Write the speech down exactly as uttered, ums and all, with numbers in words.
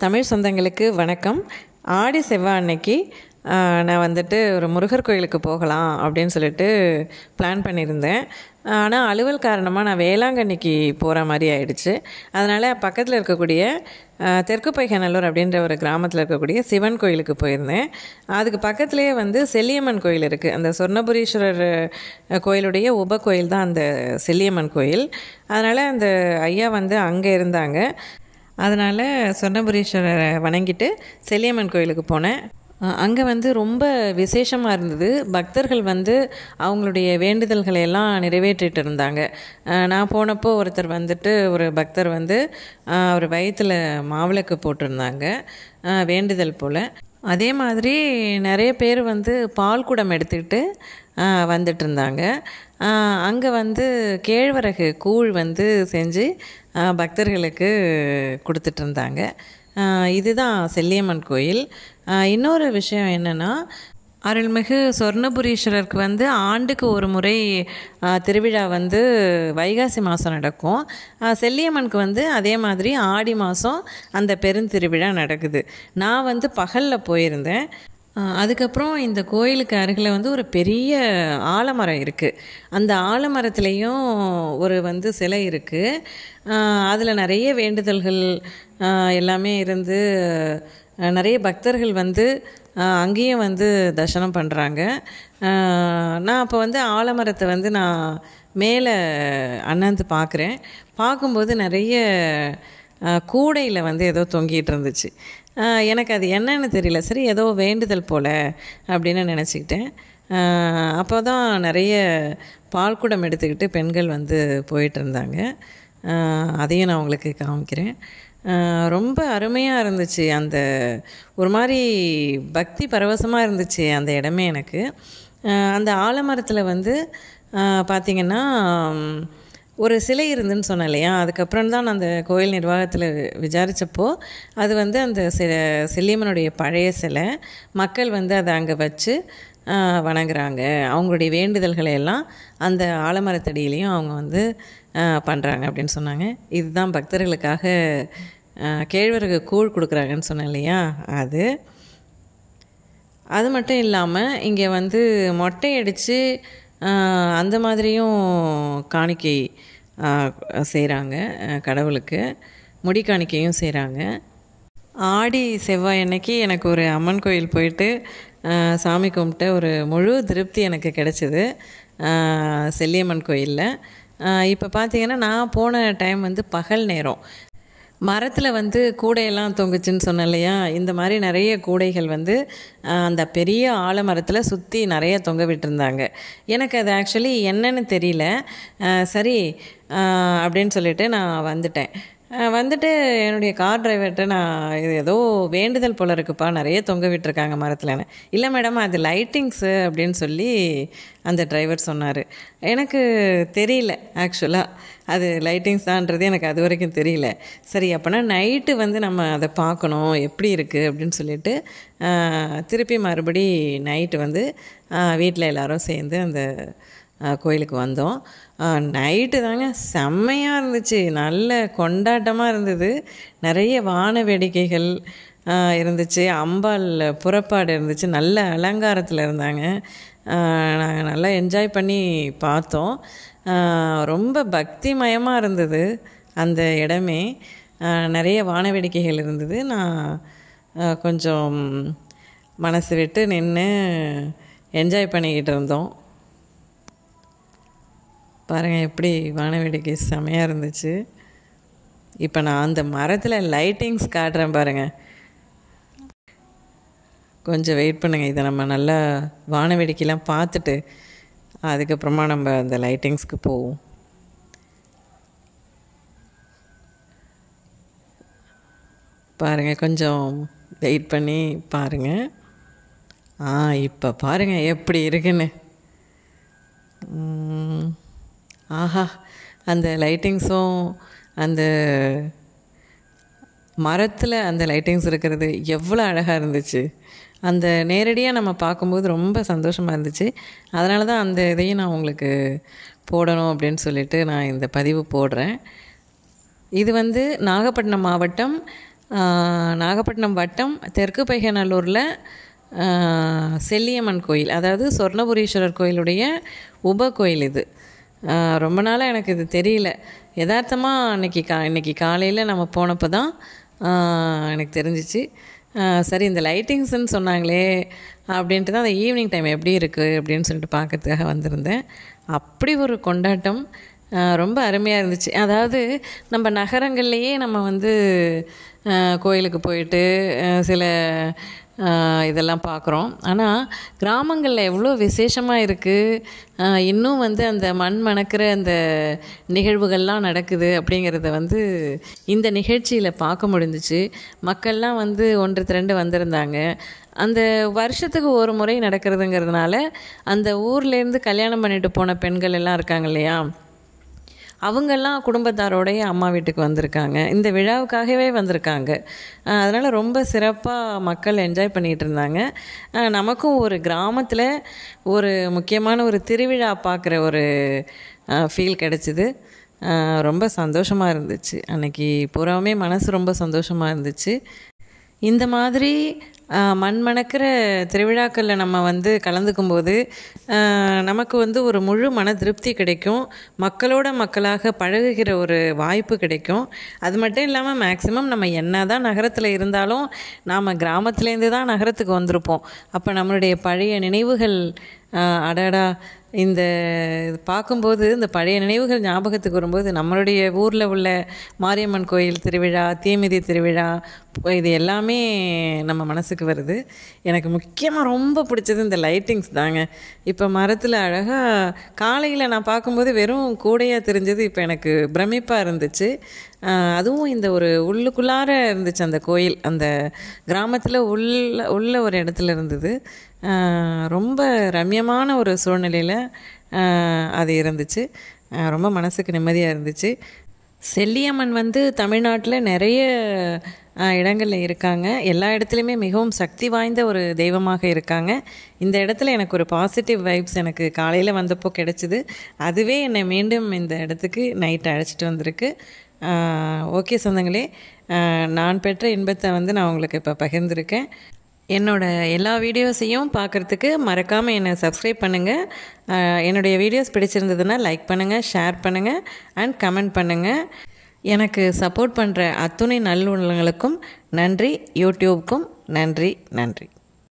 தமிழ் சொந்தங்களுக்கு வணக்கம். ஆடி செவ்வாய் அன்னைக்கு நான் வந்துட்டு ஒரு முருகர் கோயிலுக்கு போகலாம் அப்படின்னு சொல்லிட்டு பிளான் பண்ணியிருந்தேன். ஆனால் அலுவல் காரணமாக நான் வேளாங்கண்ணிக்கு போகிற மாதிரி ஆயிடுச்சு. அதனால் பக்கத்தில் இருக்கக்கூடிய தெற்கு பைகநல்லூர் அப்படின்ற ஒரு கிராமத்தில் இருக்கக்கூடிய சிவன் கோயிலுக்கு போயிருந்தேன். அதுக்கு பக்கத்துலேயே வந்து செல்லியம்மன் கோயில் இருக்குது. அந்த சொர்ணபுரீஸ்வரர் கோயிலுடைய உப கோயில் தான் அந்த செல்லியம்மன் கோயில். அதனால் அந்த ஐயா வந்து அங்கே இருந்தாங்க. அதனால் சொர்ணபுரீஸ்வரரை வணங்கிட்டு செல்லியம்மன் கோயிலுக்கு போனேன். அங்கே வந்து ரொம்ப விசேஷமாக இருந்தது. பக்தர்கள் வந்து அவங்களுடைய வேண்டுதல்களை எல்லாம் நிறைவேற்றிட்டு இருந்தாங்க. நான் போனப்போ ஒருத்தர் வந்துட்டு ஒரு பக்தர் வந்து அவர் வயிற்றில் மாவிளக்கு போட்டிருந்தாங்க, வேண்டுதல் போல். அதே மாதிரி நிறைய பேர் வந்து பால் குடம் எடுத்துக்கிட்டு வந்துட்டு இருந்தாங்க. அங்கே வந்து கேழ்வரகு கூழ் வந்து செஞ்சு பக்தர்களுக்கு கொடுத்துட்ருந்தாங்க. இதுதான் செல்லியம்மன் கோயில். இன்னொரு விஷயம் என்னென்னா, அருள்மிகு சொர்ணபுரீஸ்வரருக்கு வந்து ஆண்டுக்கு ஒரு முறை திருவிழா வந்து வைகாசி மாதம் நடக்கும். செல்லியம்மனுக்கு வந்து அதே மாதிரி ஆடி மாதம் அந்த பெருந்திருவிழா நடக்குது. நான் வந்து பகலில் போயிருந்தேன். அதுக்கப்புறம் இந்த கோயிலுக்கு அருகில் வந்து ஒரு பெரிய ஆலமரம் இருக்குது. அந்த ஆலமரத்துலேயும் ஒரு வந்து சிலை இருக்குது. அதில் நிறைய வேண்டுதல்கள் எல்லாமே இருந்து நிறைய பக்தர்கள் வந்து அங்கேயும் வந்து தரிசனம் பண்ணுறாங்க. நான் அப்போ வந்து ஆலமரத்தை வந்து நான் மேலே அண்ணாந்து பார்க்குறேன். பார்க்கும்போது நிறைய கூடையில் வந்து ஏதோ தொங்கிட்டு இருந்துச்சு. எனக்கு அது என்னன்னு தெரியல. சரி, ஏதோ வேண்டுதல் போல் அப்படின்னு நினச்சிக்கிட்டேன். அப்போ தான் நிறைய பால் குடம் எடுத்துக்கிட்டு பெண்கள் வந்து போயிட்டு இருந்தாங்க. அதையும் நான் உங்களுக்கு காமிக்கிறேன். ரொம்ப அருமையாக இருந்துச்சு. அந்த ஒரு மாதிரி பக்தி பரவசமாக இருந்துச்சு அந்த இடமே எனக்கு. அந்த ஆலமரத்தில் வந்து பார்த்திங்கன்னா ஒரு சிலை இருந்துன்னு சொன்னேன் இல்லையா? அதுக்கப்புறம் தான் நான் அந்த கோயில் நிர்வாகத்தில் விசாரித்தப்போ அது வந்து அந்த சில செல்லியம்மனுடைய பழைய சிலை. மக்கள் வந்து அதை அங்கே வச்சு வணங்குறாங்க. அவங்களுடைய வேண்டுதல்களை எல்லாம் அந்த ஆலமரத்தடியிலையும் அவங்க வந்து பண்ணுறாங்க அப்படின்னு சொன்னாங்க. இதுதான் பக்தர்களுக்காக கேழ்வரகு கூழ் கொடுக்குறாங்கன்னு சொன்னேன் இல்லையா? அது அது மட்டும் இல்லாமல் இங்கே வந்து மொட்டை அடித்து அந்த மாதிரியும் காணிக்கை செய்கிறாங்க. கடவுளுக்கு முடி காணிக்கையும் செய்கிறாங்க. ஆடி செவ்வாய் அன்னைக்கு எனக்கு ஒரு அம்மன் கோயில் போயிட்டு சாமி கும்பிட்டு ஒரு முழு திருப்தி எனக்கு கிடச்சிது செல்லியம்மன் கோயிலில். இப்போ பார்த்திங்கன்னா நான் போன டைம் வந்து பகல் நேரம். மரத்தில் வந்து கூடையெல்லாம் தொங்குச்சுன்னு சொன்னேன் இல்லையா? இந்த மாதிரி நிறைய கூடைகள் வந்து அந்த பெரிய ஆலமரத்தில் சுற்றி நிறைய தொங்க விட்டுருந்தாங்க. எனக்கு அது ஆக்சுவலி என்னன்னு தெரியல. சரி அப்படின்னு சொல்லிட்டு நான் வந்துட்டேன். வந்துட்டு என்னுடைய கார் டிரைவர்கிட்ட நான் இது ஏதோ வேண்டுதல் போல் இருக்குப்பா, நிறைய தொங்க விட்டுருக்காங்க மரத்தில்னு. இல்லை மேடம், அது லைட்டிங்ஸு அப்படின்னு சொல்லி அந்த டிரைவர் சொன்னார். எனக்கு தெரியல ஆக்சுவலாக அது லைட்டிங்ஸ் தான்ன்றது எனக்கு அது வரைக்கும் தெரியல. சரி, அப்போனா நைட்டு வந்து நம்ம அதை பார்க்கணும் எப்படி இருக்குது அப்படின்னு சொல்லிட்டு திருப்பி மறுபடி நைட்டு வந்து வீட்டில் எல்லோரும் சேர்ந்து அந்த கோயிலுக்கு வந்தோம். நைட்டு தாங்க செம்மையாக இருந்துச்சு. நல்ல கொண்டாட்டமாக இருந்தது. நிறைய வான வேடிக்கைகள் இருந்துச்சு. அம்பாள் புறப்பாடு இருந்துச்சு. நல்ல அலங்காரத்தில் இருந்தாங்க. நாங்கள் நல்லா என்ஜாய் பண்ணி பார்த்தோம். ரொம்ப பக்திமயமாக இருந்தது அந்த இடமே. நிறைய வான வேடிக்கைகள் இருந்தது. நான் கொஞ்சம் மனசு விட்டு நின்று என்ஜாய் பண்ணிக்கிட்டு இருந்தோம். பாருங்கள் எப்படி வான வேடிக்கை செமையாக இருந்துச்சு. இப்போ நான் அந்த மரத்தில் லைட்டிங்ஸ் காட்டுறேன் பாருங்கள். கொஞ்சம் வெயிட் பண்ணுங்கள். இதை நம்ம நல்லா வான வேடிக்கைலாம் பார்த்துட்டு அதுக்கப்புறமா நம்ம அந்த லைட்டிங்ஸ்க்கு போவோம். பாருங்கள், கொஞ்சம் வெயிட் பண்ணி பாருங்கள். ஆ இப்போ பாருங்கள் எப்படி இருக்குன்னு. ஆஹா, அந்த லைட்டிங்ஸும் அந்த மரத்தில் அந்த லைட்டிங்ஸ் இருக்கிறது எவ்வளோ அழகாக இருந்துச்சு. அந்த நேரடியாக நம்ம பார்க்கும்போது ரொம்ப சந்தோஷமாக இருந்துச்சு. அதனால தான் அந்த இதையும் நான் உங்களுக்கு போடணும் அப்படின்னு சொல்லிட்டு நான் இந்த பதிவு போடுறேன். இது வந்து நாகப்பட்டினம் மாவட்டம் நாகப்பட்டினம் வட்டம் தெற்கு பைகநல்லூரில் செல்லியம்மன் கோயில், அதாவது சொர்ணபுரீஸ்வரர் கோயிலுடைய உப கோயில் இது. ரொம்ப நாளாக எனக்கு இது தெரியல. யதார்த்தமாக அன்றைக்கி கா இன்றைக்கி காலையில் நம்ம போனப்போ தான் எனக்கு தெரிஞ்சிச்சு. சரி, இந்த லைட்டிங்ஸ்ன்னு சொன்னாங்களே அப்படின்ட்டு தான் அந்த ஈவினிங் டைம் எப்படி இருக்குது அப்படின்னு சொல்லிட்டு பார்க்கறதுக்காக வந்திருந்தேன். அப்படி ஒரு கொண்டாட்டம், ரொம்ப அருமையாக இருந்துச்சு. அதாவது நம்ம நகரங்கள்லேயே நம்ம வந்து கோயிலுக்கு போயிட்டு சில இதெல்லாம் பார்க்குறோம். ஆனால் கிராமங்களில் எவ்வளோ விசேஷமாக இருக்குது, இன்னும் வந்து அந்த மண் மணக்கிற அந்த நிகழ்வுகள்லாம் நடக்குது அப்படிங்கிறத வந்து இந்த நிகழ்ச்சியில் பார்க்க முடிஞ்சிச்சு. மக்கள்லாம் வந்து ஒன்று திரண்டு வந்திருந்தாங்க. அந்த வருஷத்துக்கு ஒரு முறை நடக்கிறதுங்கிறதுனால அந்த ஊர்லேருந்து கல்யாணம் பண்ணிட்டு போன பெண்கள் எல்லாம் இருக்காங்க இல்லையா, அவங்கெல்லாம் குடும்பத்தாரோடைய அம்மா வீட்டுக்கு வந்திருக்காங்க. இந்த விழாவுக்காகவே வந்திருக்காங்க. அதனால் ரொம்ப சிறப்பாக மக்கள் என்ஜாய் பண்ணிகிட்டு இருந்தாங்க. நமக்கும் ஒரு கிராமத்தில் ஒரு முக்கியமான ஒரு திருவிழா பார்க்குற ஒரு ஃபீல் கிடச்சிது. ரொம்ப சந்தோஷமாக இருந்துச்சு. அன்றைக்கி பூராவுமே மனசு ரொம்ப சந்தோஷமாக இருந்துச்சு. இந்த மாதிரி மண் மணக்கிற திருவிழாக்களில் நம்ம வந்து கலந்துக்கும்போது நமக்கு வந்து ஒரு முழு மன திருப்தி கிடைக்கும். மக்களோட மக்களாக பழகுகிற ஒரு வாய்ப்பு கிடைக்கும். அது மட்டும் இல்லாமல் மேக்ஸிமம் நம்ம என்ன தான் நகரத்தில் இருந்தாலும் நாம் கிராமத்துலேருந்து தான் நகரத்துக்கு வந்திருப்போம். அப்போ நம்மளுடைய பழைய நினைவுகள் அடடா இந்த பார்க்கும்போது இந்த பழைய நினைவுகள் ஞாபகத்துக்கு வரும்போது நம்மளுடைய ஊரில் உள்ள மாரியம்மன் கோயில் திருவிழா, தீமிதி திருவிழா, இது எல்லாமே நம்ம மனசுக்கு வருது. எனக்கு முக்கியமாக ரொம்ப பிடிச்சது இந்த லைட்டிங்ஸ் தாங்க. இப்போ மரத்தில் அழகாக காலையில் நான் பார்க்கும்போது வெறும் கூடையாக தெரிஞ்சது இப்போ எனக்கு பிரமிப்பாக இருந்துச்சு. அதுவும் இந்த ஒரு உள்ளுக்குள்ளார இருந்துச்சு அந்த கோயில், அந்த கிராமத்தில் உள்ள உள்ள ஒரு இடத்துல இருந்தது. ரொம்ப ரம்யமான ஒரு சூழ்நிலையில் அது இருந்துச்சு. ரொம்ப மனசுக்கு நிம்மதியாக இருந்துச்சு. செல்லியம்மன் வந்து தமிழ்நாட்டில் நிறைய இடங்களில் இருக்காங்க. எல்லா இடத்துலையுமே மிகவும் சக்தி வாய்ந்த ஒரு தெய்வமாக இருக்காங்க. இந்த இடத்துல எனக்கு ஒரு பாசிட்டிவ் வைப்ஸ் எனக்கு காலையில் வந்தப்போ கிடச்சிது. அதுவே என்னை மீண்டும் இந்த இடத்துக்கு நைட் அழைச்சிட்டு வந்திருக்கு. ஓகே சொந்தங்களே, நான் பெற்ற இன்பத்தை வந்து நான் உங்களுக்கு இப்போ பகிர்ந்துருக்கேன். என்னோடய எல்லா வீடியோஸையும் பார்க்குறதுக்கு மறக்காமல் என்னை சப்ஸ்கிரைப் பண்ணுங்கள். என்னுடைய வீடியோஸ் பிடிச்சிருந்ததுன்னா லைக் பண்ணுங்கள், ஷேர் பண்ணுங்கள் அண்ட் கமெண்ட் பண்ணுங்கள். எனக்கு சப்போர்ட் பண்ணுற அத்துணை நல்லுள்ளங்களுக்கும் நன்றி. யூடியூப்க்கும் நன்றி நன்றி.